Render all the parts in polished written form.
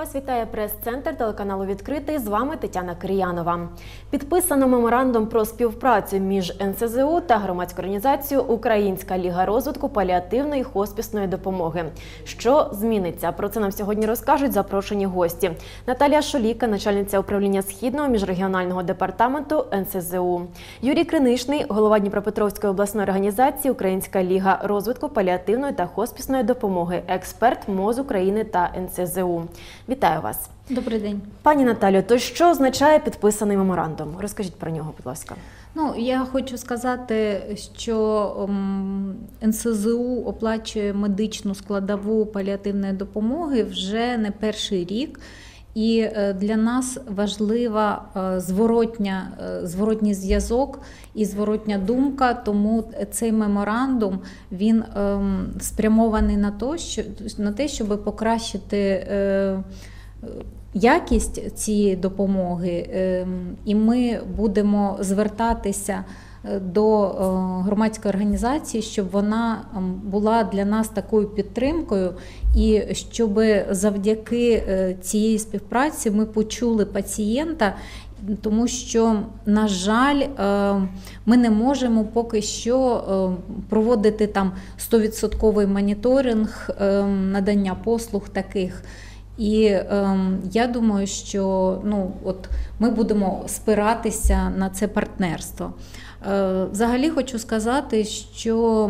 Вас вітає прес-центр телеканалу «Відкритий». З вами Тетяна Кир'янова. Підписано меморандум про співпрацю між НСЗУ та громадською організацією «Українська ліга розвитку паліативної і хоспісної допомоги». Що зміниться? Про це нам сьогодні розкажуть запрошені гості. Наталія Шоліка, начальниця управління Східного міжрегіонального департаменту НСЗУ. Юрій Кринишний, голова Дніпропетровської обласної організації «Українська ліга розвитку паліативної та хоспісної допомоги», експерт МОЗ України та НСЗУ. Вітаю вас. Добрий день. Пані Наталю, то що означає підписаний меморандум? Розкажіть про нього, будь ласка. Я хочу сказати, що НСЗУ оплачує медичну складову паліативної допомоги вже не перший рік. І для нас важлива зворотній зв'язок і зворотня думка, тому цей меморандум, він спрямований на те, щоб покращити якість цієї допомоги, і ми будемо звертатися до громадської організації, щоб вона була для нас такою підтримкою, і щоб завдяки цієї співпраці ми почули пацієнта, тому що, на жаль, ми не можемо поки що проводити там 100% моніторинг надання послуг таких. І я думаю, що ми будемо спиратися на це партнерство. Взагалі хочу сказати, що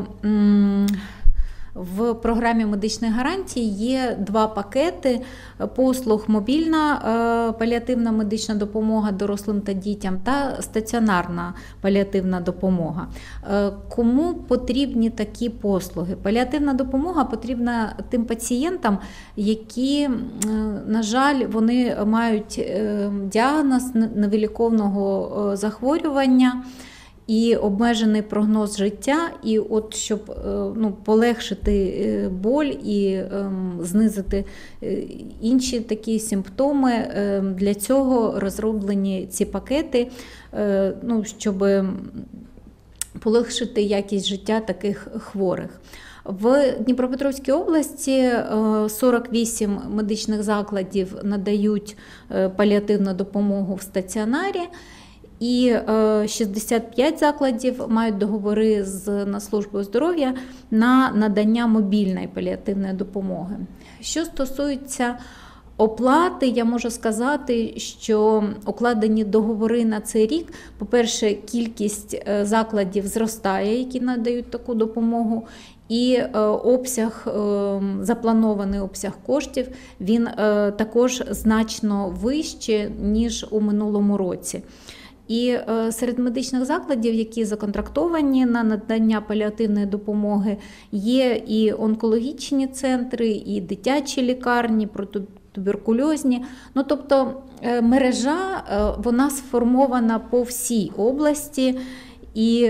в програмі медичних гарантій є два пакети послуг: мобільна паліативна медична допомога дорослим та дітям та стаціонарна паліативна допомога. Кому потрібні такі послуги? Паліативна допомога потрібна тим пацієнтам, які, на жаль, вони мають діагноз невиліковного захворювання і обмежений прогноз життя, і от щоб полегшити боль і знизити інші такі симптоми, для цього розроблені ці пакети, щоб полегшити якість життя таких хворих. В Дніпропетровській області 48 медичних закладів надають паліативну допомогу в стаціонарі, і 65 закладів мають договори з Нацслужбою здоров'я на надання мобільної паліативної допомоги. Що стосується оплати, я можу сказати, що укладені договори на цей рік. По-перше, кількість закладів зростає, які надають таку допомогу, і запланований обсяг коштів, він також значно вищий, ніж у минулому році. І серед медичних закладів, які законтрактовані на надання паліативної допомоги, є і онкологічні центри, і дитячі лікарні, протитуберкульозні. Тобто мережа, вона сформована по всій області. І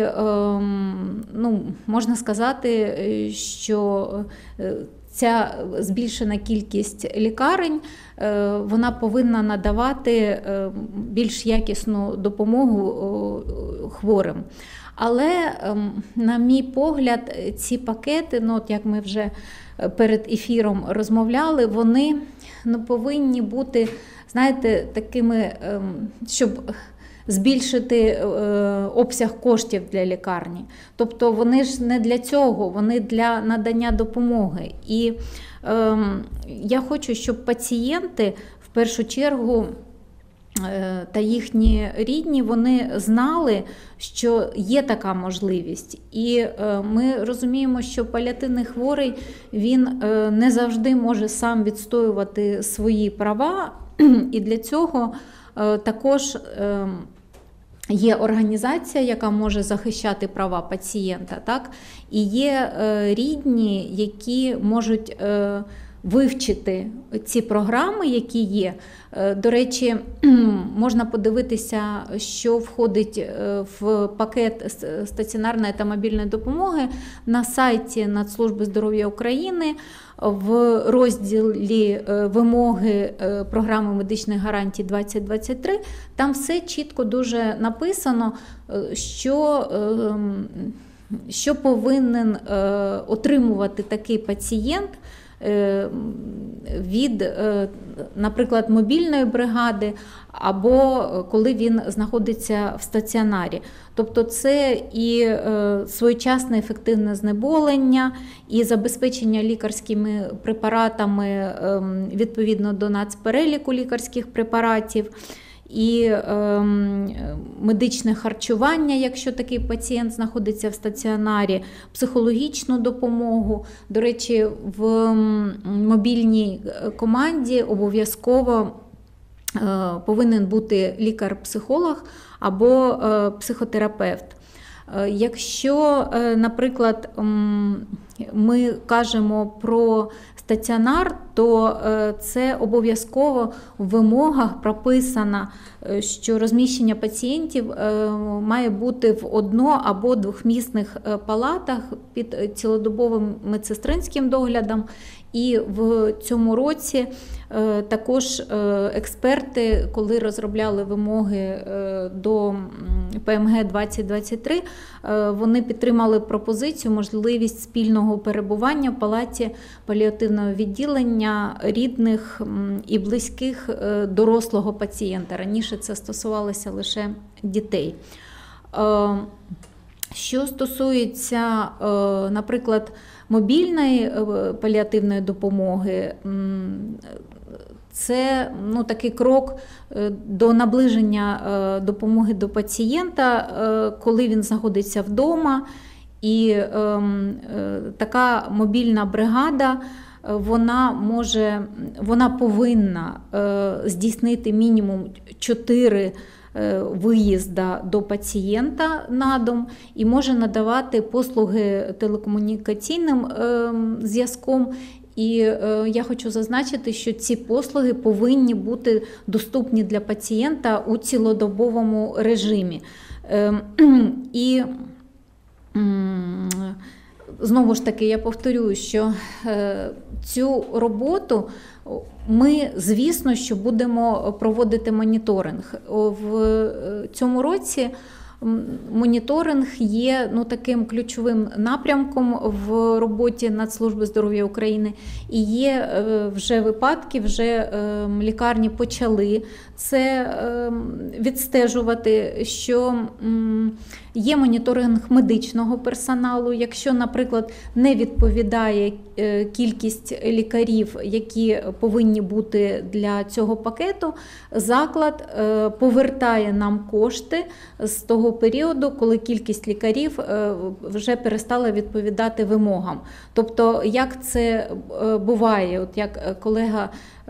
можна сказати, що ця збільшена кількість лікарень, вона повинна надавати більш якісну допомогу хворим. Але, на мій погляд, ці пакети, як ми вже перед ефіром розмовляли, вони повинні бути, такими, щоб збільшити обсяг коштів для лікарні. Тобто вони ж не для цього, вони для надання допомоги. І я хочу, щоб пацієнти, в першу чергу, та їхні рідні, вони знали, що є така можливість. І ми розуміємо, що паліативний хворий, він не завжди може сам відстоювати свої права, і для цього також є організація, яка може захищати права пацієнта, так? І є рідні, які можуть вивчити ці програми, які є. До речі, можна подивитися, що входить в пакет стаціонарної та мобільної допомоги на сайті Нацслужби здоров'я України в розділі «Вимоги програми медичних гарантій 2023». Там все чітко дуже написано, що повинен отримувати такий пацієнт, від, наприклад, мобільної бригади, або коли він знаходиться в стаціонарі. Тобто це і своєчасне ефективне знеболення, і забезпечення лікарськими препаратами відповідно до нацпереліку лікарських препаратів, і медичне харчування, якщо такий пацієнт знаходиться в стаціонарі, психологічну допомогу. До речі, в мобільній команді обов'язково повинен бути лікар-психолог або психотерапевт. Якщо, наприклад, ми кажемо про стаціонар, то це обов'язково в вимогах прописано, що розміщення пацієнтів має бути в одно- або двохмісних палатах під цілодобовим медсестринським доглядом. І в цьому році також експерти, коли розробляли вимоги до ПМГ 2023, вони підтримали пропозицію, можливість спільного перебування в палаті паліативного відділення рідних і близьких дорослого пацієнта. Раніше це стосувалося лише дітей. Що стосується, наприклад, мобільної паліативної допомоги, це такий крок до наближення допомоги до пацієнта, коли він знаходиться вдома. І така мобільна бригада, вона повинна здійснити мінімум 4 виїзда до пацієнта на дом і може надавати послуги телекомунікаційним зв'язком. І я хочу зазначити, що ці послуги повинні бути доступні для пацієнта у цілодобовому режимі. І знову ж таки, я повторюю, що цю роботу ми, звісно, що будемо проводити моніторинг. В цьому році моніторинг є таким ключовим напрямком в роботі Нацслужби здоров'я України. І є вже випадки, вже лікарні почали це відстежувати, що є моніторинг медичного персоналу. Якщо, наприклад, не відповідає кількість лікарів, які повинні бути для цього пакету, заклад повертає нам кошти з того періоду, коли кількість лікарів вже перестала відповідати вимогам. Тобто, як це буває, от як колега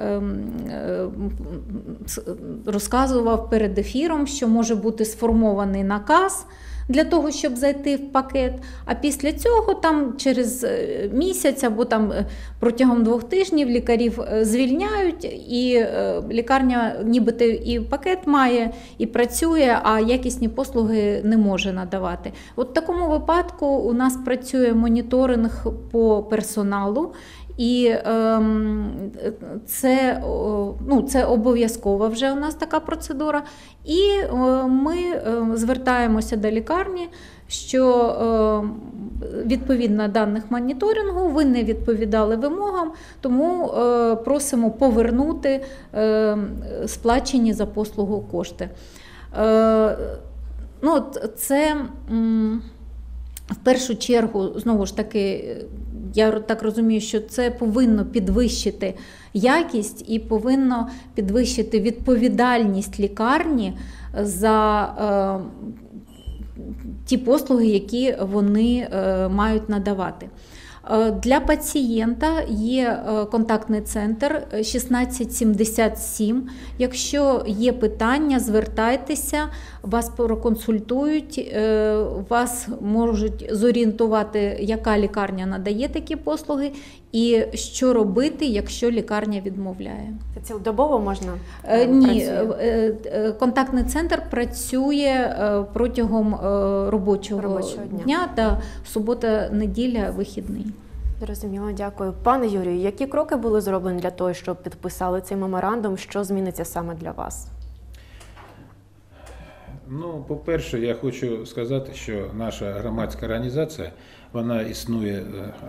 розказував перед ефіром, що може бути сформований наказ для того, щоб зайти в пакет, а після цього там через місяць або там протягом 2 тижнів лікарів звільняють, і лікарня нібито і пакет має, і працює, а якісні послуги не може надавати. От в такому випадку у нас працює моніторинг по персоналу, і це обов'язкова вже у нас така процедура. І ми звертаємося до лікарні, що відповідно даних моніторингу ви не відповідали вимогам, тому просимо повернути сплачені за послугу кошти. Це в першу чергу, знову ж таки, я так розумію, що це повинно підвищити якість і повинно підвищити відповідальність лікарні за ті послуги, які вони мають надавати. Для пацієнта є контактний центр 1677. Якщо є питання, звертайтеся, вас проконсультують, вас можуть зорієнтувати, яка лікарня надає такі послуги і що робити, якщо лікарня відмовляє. Це цілодобово можна? Ні, контактний центр працює протягом робочого дня та субота-неділя, вихідний. Зрозуміло, дякую. Пане Юрію, які кроки були зроблені для того, щоб підписали цей меморандум? Що зміниться саме для вас? Ну, по-перше, я хочу сказати, що наша громадська організація, вона існує,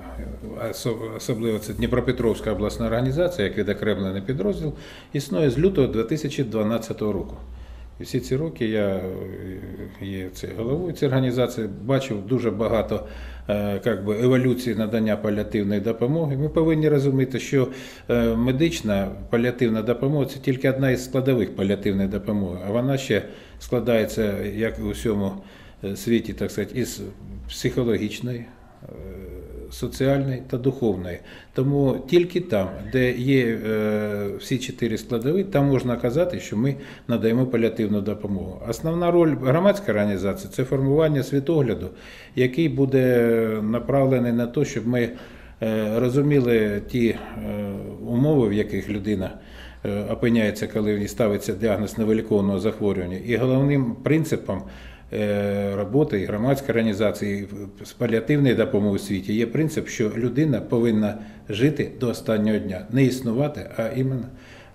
особливо це Дніпропетровська обласна організація, як відокремлений підрозділ, існує з лютого 2012 року. І всі ці роки я є головою цієї організації, бачив дуже багато еволюції надання паліативної допомоги. Ми повинні розуміти, що медична паліативна допомога – це тільки одна із складових паліативної допомоги, а вона ще складається, як у всьому світі, так сказати, із психологічної, соціальної та духовної. Тому тільки там, де є всі 4 складові, там можна казати, що ми надаємо паліативну допомогу. Основна роль громадської організації – це формування світогляду, який буде направлений на те, щоб ми розуміли ті умови, в яких людина опиняється, коли в ній ставиться діагноз невиліковного захворювання. І головним принципом роботи і громадської організації з паліативної допомоги у світі є принцип, що людина повинна жити до останнього дня. Не існувати, а іменно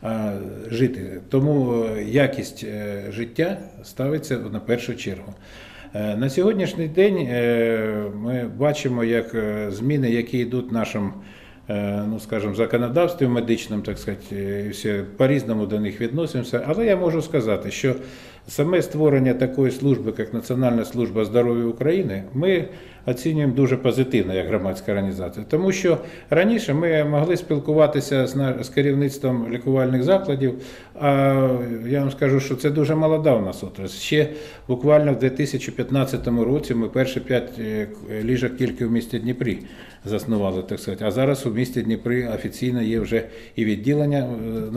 жити. Тому якість життя ставиться на першу чергу. На сьогоднішній день ми бачимо, як зміни, які йдуть в нашому, законодавстві медичному, так сказати, всі по-різному до них відносимося. Але я можу сказати, що саме створення такої служби, як Національна служба здоров'я України, ми оцінюємо дуже позитивно, як громадська організація. Тому що раніше ми могли спілкуватися з керівництвом лікувальних закладів, а я вам скажу, що це дуже молода у нас отрасль. Ще буквально в 2015 році ми перші 5 ліжок тільки в місті Дніпрі заснували, так сказати. А зараз у місті Дніпрі офіційно є вже і відділення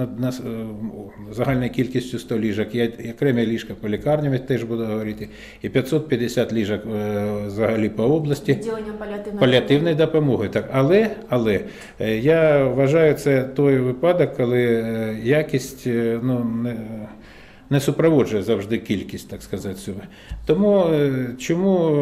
загальною кількістю 100 ліжок, є окремі ліжка по лікарням, теж буду говорити, і 550 ліжок взагалі по області паліативної допомоги. Так, але я вважаю, це той випадок, коли якість не супроводжує завжди кількість, так сказати, цього. Тому чому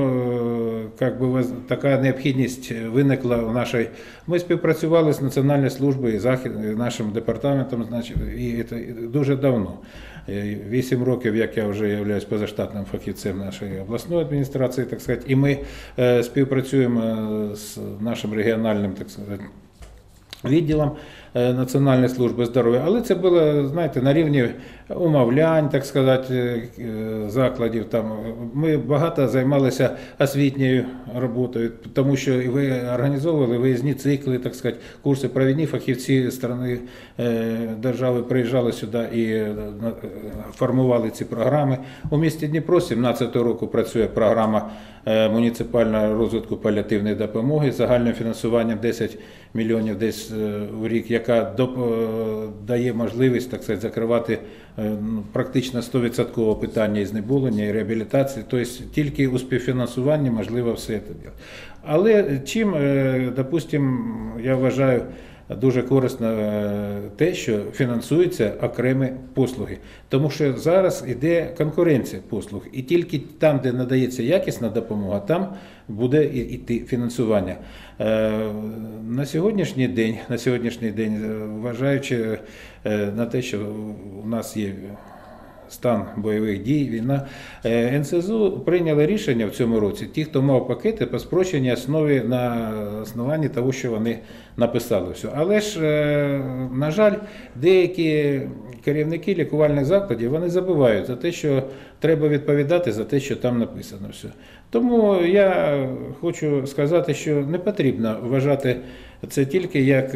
така необхідність виникла в нашій... Ми співпрацювали з Національною службою, нашим департаментом, і дуже давно. 8 років, як я вже являюсь позаштатним фахівцем нашої обласної адміністрації, так сказати, і ми співпрацюємо з нашим регіональним, так сказати, відділом Національної служби здоров'я, але це було, знаєте, на рівні умовлянь, так сказати, закладів. Там ми багато займалися освітньою роботою, тому що ви організовували виїзні цикли, так сказати, курси, провідні фахівці сторони держави приїжджали сюди і формували ці програми. У місті Дніпро з 2017 року працює програма муніципального розвитку паліативної допомоги з загальним фінансуванням 10 мільйонів десь в рік, яка дає можливість, так сказати, закривати практично 100% питання і знеболення, і реабілітації. Тобто тільки у співфінансуванні можливо все це робити. Але чим, допустимо, я вважаю, дуже корисно те, що фінансуються окремі послуги. Тому що зараз йде конкуренція послуг. І тільки там, де надається якісна допомога, там буде йти фінансування. На сьогоднішній день, вважаючи на те, що у нас є стан бойових дій, війна, НСЗУ прийняли рішення в цьому році, ті, хто мав пакети, по спрощеній основі на основанні того, що вони написали. Все. Але ж, на жаль, деякі керівники лікувальних закладів, вони забувають за те, що треба відповідати за те, що там написано. Все. Тому я хочу сказати, що не потрібно вважати це тільки як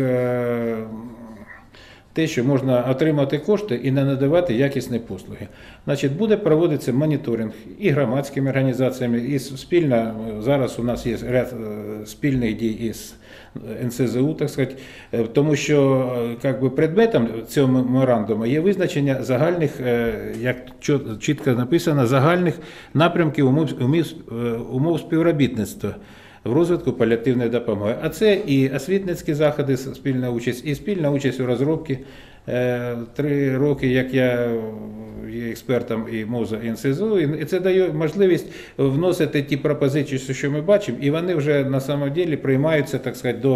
те, що можна отримати кошти і не надавати якісні послуги. Значить, буде проводитися моніторинг і громадськими організаціями, і спільно, зараз у нас є ряд спільних дій із НСЗУ, так сказати, тому що предметом цього меморандуму є визначення загальних, як чітко написано, загальних напрямків умов співробітництва в розвитку паліативної допомоги. А це і освітницькі заходи, спільна участь у розробці 3 роки, як я є експертом і МОЗу, і НСЗУ, і це дає можливість вносити ті пропозиції, що ми бачимо, і вони вже на самом деле приймаються, так сказати, до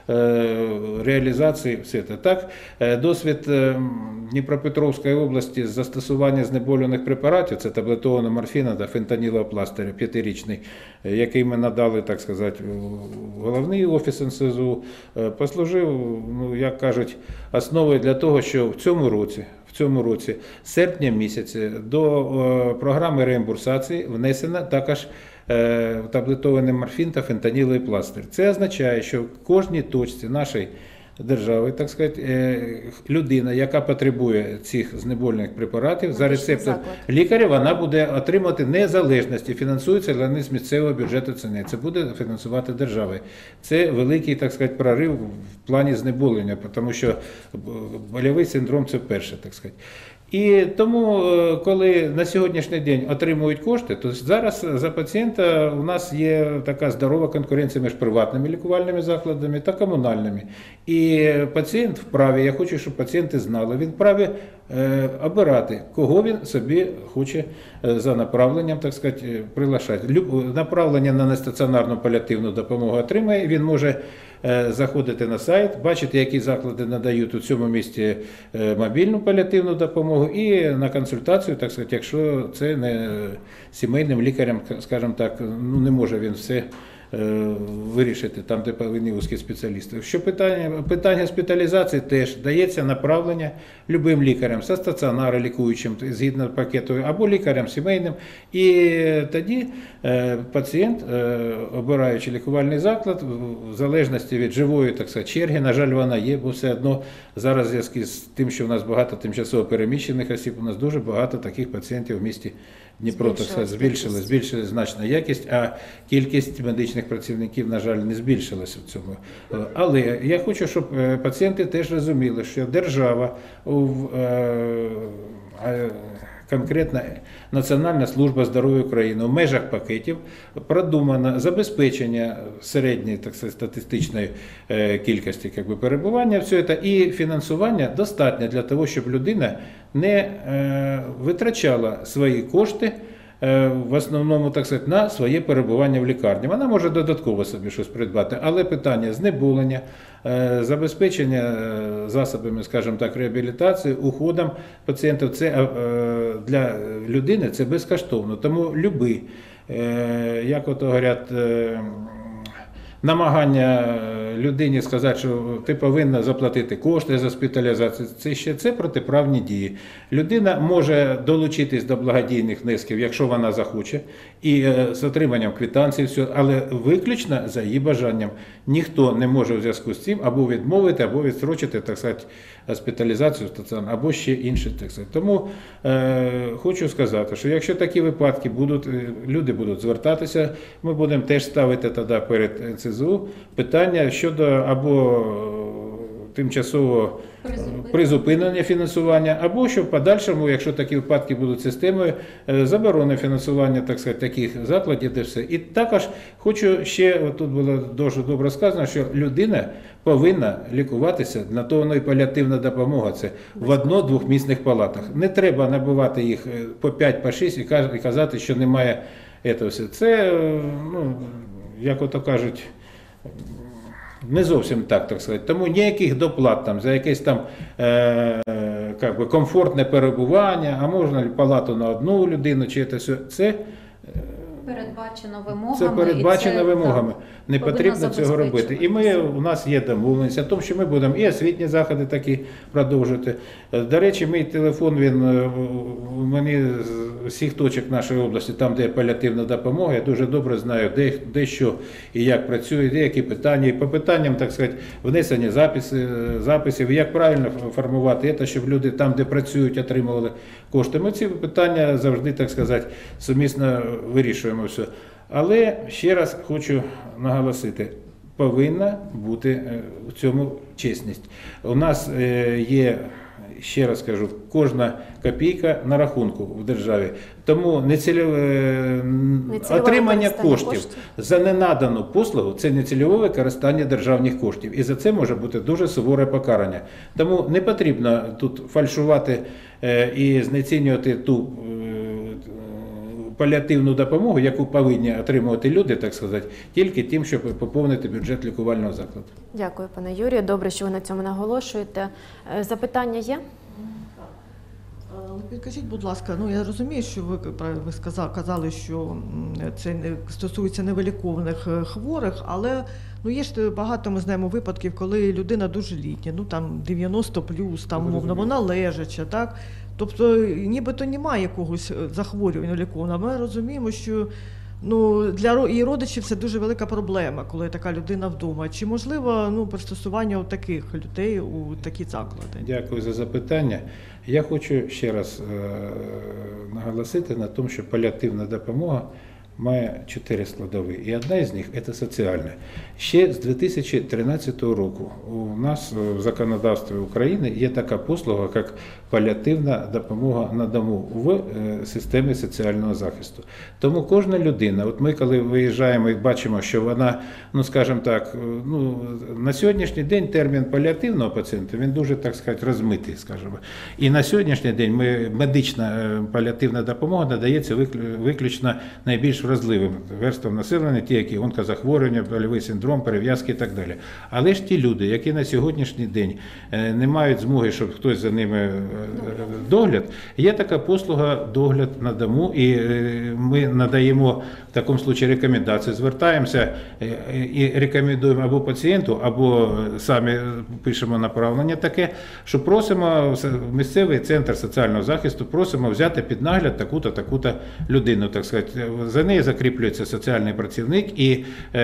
реалізації все це. Так, досвід Дніпропетровської області з застосування знеболювальних препаратів, це таблетованого морфіна та фентанілового пластиря 5-річний, який ми надали, так сказати, в головний офіс НСЗУ, послужив, ну, як кажуть, основою для того, що в цьому році, з серпня місяця, до програми реімбурсації внесено також таблетований морфін та фентаніловий пластир. Це означає, що в кожній точці нашої держави, так сказати, людина, яка потребує цих знеболювальних препаратів за рецептом лікаря, вона буде отримати незалежності, фінансується для них з місцевого бюджету ціни. Це буде фінансувати держава. Це великий, так сказати, прорив в плані знеболення, тому що больовий синдром – це перше, так сказати. І тому, коли на сьогоднішній день отримують кошти, то зараз за пацієнта у нас є така здорова конкуренція між приватними лікувальними закладами та комунальними. І пацієнт вправі, я хочу, щоб пацієнти знали, він вправі обирати, кого він собі хоче за направленням, так сказати, приглашати. Направлення на нестаціонарну паліативну допомогу отримає, він може заходити на сайт, бачити, які заклади надають у цьому місті мобільну паліативну допомогу і на консультацію, так сказати, якщо це не сімейним лікарем, скажімо так, ну не може він все вирішити там, де повинні вузькі спеціалісти. Що питання госпіталізації теж дається направлення любим лікарям, зі стаціонару лікуючим, згідно пакету, або лікарям сімейним. І тоді пацієнт, обираючи лікувальний заклад, в залежності від живої, так сказати, черги, на жаль, вона є, бо все одно зараз в зв'язку з тим, що в нас багато тимчасово переміщених осіб, у нас дуже багато таких пацієнтів в місті Дніпро, так сказати, збільшилась значна якість, а кількість медичних працівників, на жаль, не збільшилася в цьому. Але я хочу, щоб пацієнти теж розуміли, що держава, конкретно Національна служба здоров'я України в межах пакетів продумано забезпечення середньої, так сказати, статистичної кількості перебування в цьому, і фінансування достатньо для того, щоб людина не витрачала свої кошти в основному, так сказати, на своє перебування в лікарні. Вона може додатково собі щось придбати, але питання знеболення, забезпечення засобами, скажімо так, реабілітації, уходом пацієнтів, це для людини це безкоштовно. Тому любий, як ото говорять, намагання людині сказати, що ти повинна заплатити кошти за госпіталізацію, це протиправні дії. Людина може долучитись до благодійних внесків, якщо вона захоче, і з отриманням квитанції, все, але виключно за її бажанням. Ніхто не може у зв'язку з цим або відмовити, або відстрочити, так сказати, госпіталізацію стаціонарну, або ще інше, так сказати. Тому хочу сказати, що якщо такі випадки будуть, люди будуть звертатися, ми будемо теж ставити тоді перед НСЗУ питання щодо або тимчасово призупинення фінансування, або що в подальшому, якщо такі випадки будуть системою, заборони фінансування, так сказати, таких закладів, де все. І також хочу ще, тут було дуже добре сказано, що людина повинна лікуватися, на то воно і паліативна допомога, це в одно-двохмісних палатах. Не треба набивати їх по 5, по 6 і казати, що немає цього все. Це, ну, як ото кажуть, не зовсім так сказати. Тому ніяких доплат там за якесь там комфортне перебування, а можна палату на одну людину, чи це все. Це передбачено вимогами. Це передбачено вимогами. Не потрібно цього робити. І забезпечувати. у нас є домовленість о тому, що ми будемо і освітні заходи такі продовжувати. До речі, мій телефон, він у мене з всіх точок нашої області, там, де є паліативна допомога, я дуже добре знаю, де що і як працює, де які питання. І по питанням, так сказати, внесення записів, як правильно формувати це, щоб люди там, де працюють, отримували кошти. Ми ці питання завжди, так сказати, сумісно вирішуємо все. Але ще раз хочу наголосити, повинна бути в цьому чесність. У нас є ще раз кажу, кожна копійка на рахунку в державі. Тому нецільове отримання використання коштів за ненадану послугу – це нецільове використання державних коштів. І за це може бути дуже суворе покарання. Тому не потрібно тут фальшувати і знецінювати ту паліативну допомогу, яку повинні отримувати люди, так сказати, тільки тим, щоб поповнити бюджет лікувального закладу. Дякую, пане Юрію. Добре, що ви на цьому наголошуєте. Запитання є? Підкажіть, будь ласка, ну я розумію, що ви казали, що це не стосується невиліковних хворих, але ну є ж багато, ми знаємо, випадків, коли людина дуже літня, ну там 90+, там умовно, вона лежача, так? Тобто нібито немає якогось захворювання лікованого. Ми розуміємо, що ну, для її родичів це дуже велика проблема, коли така людина вдома. Чи можливо пристосування таких людей у такі заклади? Дякую за запитання. Я хочу ще раз наголосити на тому, що паліативна допомога має 4 складові, і одна із них – це соціальна. Ще з 2013 року у нас в законодавстві України є така послуга, як паліативна допомога на дому в системі соціального захисту. Тому кожна людина, от ми коли виїжджаємо і бачимо, що вона, ну скажімо так, на сьогоднішній день термін паліативного пацієнта, він дуже, так сказати, розмитий, скажімо. І на сьогоднішній день медична паліативна допомога надається виключно найбільш вразливим верствам населення, ті, які онкозахворювання, больовий синдром, перев'язки і так далі. Але ж ті люди, які на сьогоднішній день не мають змоги, щоб хтось за ними догляд, є така послуга догляд на дому, і ми надаємо в такому випадку рекомендації, звертаємося і рекомендуємо або пацієнту, або самі пишемо направлення таке, що просимо в місцевий центр соціального захисту, просимо взяти під нагляд таку-то, таку-то людину, так сказати. За нею закріплюється соціальний працівник, і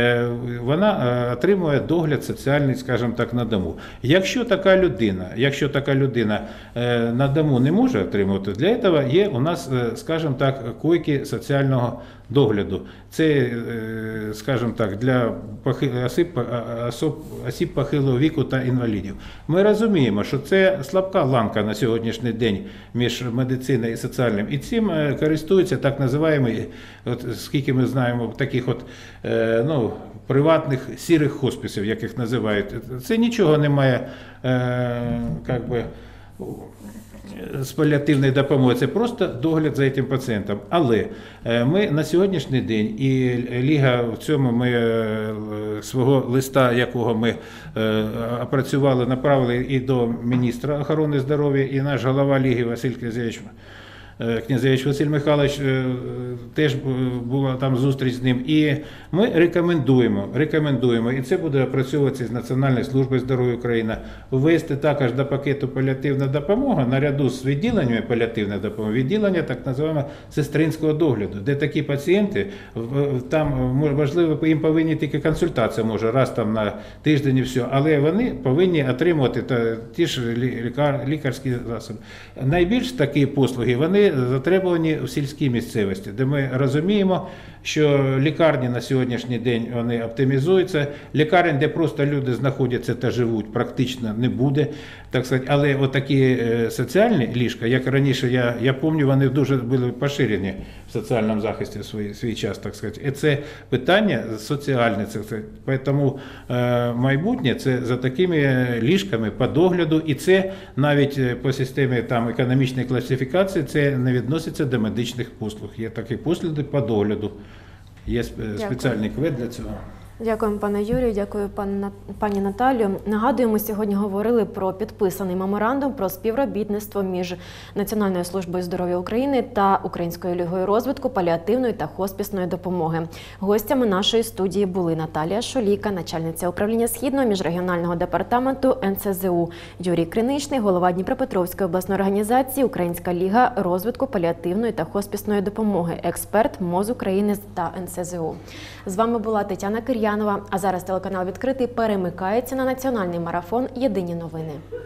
вона отримує догляд соціальний, скажімо так, на дому. Якщо така людина на дому не може отримувати, для цього є у нас, скажімо так, койки соціального догляду. Це, скажімо так, для осіб похилого віку та інвалідів. Ми розуміємо, що це слабка ланка на сьогоднішній день між медициною і соціальним. І цим користуються так називаємо, скільки ми знаємо, таких приватних сірих хосписів, яких називають. Це нічого не має, з паліативної допомоги, це просто догляд за цим пацієнтом. Але ми на сьогоднішній день, і Ліга в цьому ми свого листа, якого ми опрацювали, направили і до міністра охорони здоров'я, і наш голова Ліги Василь Князевич Василь Михайлович, теж була там зустріч з ним. І ми рекомендуємо, і це буде опрацьовуватися з Національною службою здоров'я України, ввести також до пакету паліативна допомога, наряду з відділеннями паліативної допомоги, відділення так називаємо сестринського догляду, де такі пацієнти, там важливо, їм повинні тільки консультація, може, раз там на тиждень і все, але вони повинні отримувати ті ж лікарські засоби. Найбільш такі послуги, вони затребувані в сільській місцевості, де ми розуміємо, що лікарні на сьогоднішній день вони оптимізуються, лікарень, де просто люди знаходяться та живуть, практично не буде, так сказати, але отакі соціальні ліжка, як раніше, я пам'ятаю, вони дуже були поширені в соціальному захисті в свій час, так сказати. І це питання соціальне, тому майбутнє це за такими ліжками по догляду, і це навіть по системі там економічної класифікації, це не відноситься до медичних послуг. Є такі послуги по догляду. Є спеціальний квет для цього. Дякуємо, пане Юрію, дякую, пані Наталію. Нагадуємо, сьогодні говорили про підписаний меморандум про співробітництво між Національною службою здоров'я України та Українською лігою розвитку паліативної та хоспісної допомоги. Гостями нашої студії були Наталія Шолійка, начальниця управління Східного міжрегіонального департаменту НСЗУ, Юрій Криничний, голова Дніпропетровської обласної організації Українська ліга розвитку паліативної та хоспісної допомоги, експерт МОЗ України та НСЗУ. З вами була Тетяна Кир'янова, а зараз телеканал «Відкритий» перемикається на національний марафон «Єдині новини».